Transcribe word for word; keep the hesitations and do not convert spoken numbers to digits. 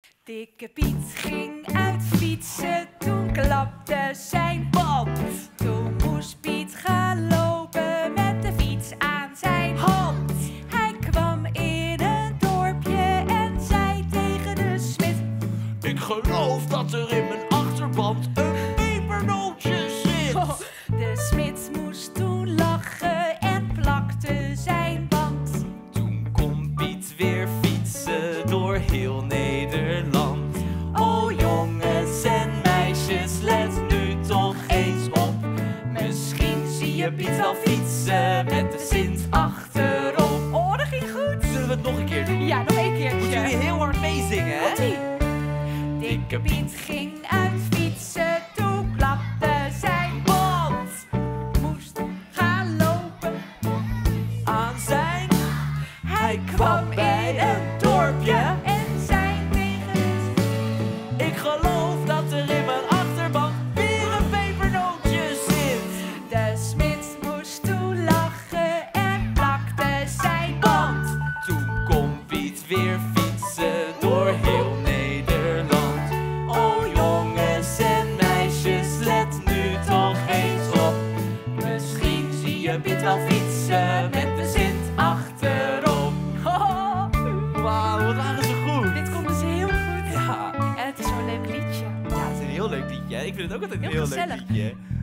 Dikke Piet ging uit fietsen, toen klapte zijn band. Toen moest Piet gaan lopen met de fiets aan zijn hand. Hij kwam in een dorpje en zei tegen de smid: ik geloof dat er in mijn achterband een pepernootje zit. Oh, de smid moest toen lachen en plakte zijn band. Toen kon Piet weer fietsen door heel Nederland. Oh jongens en meisjes, let nu toch eens op. Misschien zie je Piet wel fietsen met de Sint achterop. Oh, dat ging goed. Zullen we het nog een keer doen? Ja, nog één keertje. Moeten jullie heel hard meezingen, hè? Komt-ie. Dikke Piet ging uit fietsen, toen klapte zijn band. Moest gaan lopen Aan zijn, Hij kwam in een dorpje en zei tegen de smid: ik geloof dat er in mijn achterband weer een pepernootje zit. de smid moest toen lachen en plakte zijn band. Toen kon Piet weer fietsen door heel Nederland. Oh jongens en meisjes, let nu toch eens op. Misschien zie je Piet wel fietsen met de Sint achterop. Oh, Wauw, wat waren ze goed. dit komt dus heel goed. Ja, En het is zo'n leuk liedje. ja, het is een heel leuk liedje. Ik vind het ook altijd een Heel heel gezellig. leuk liedje.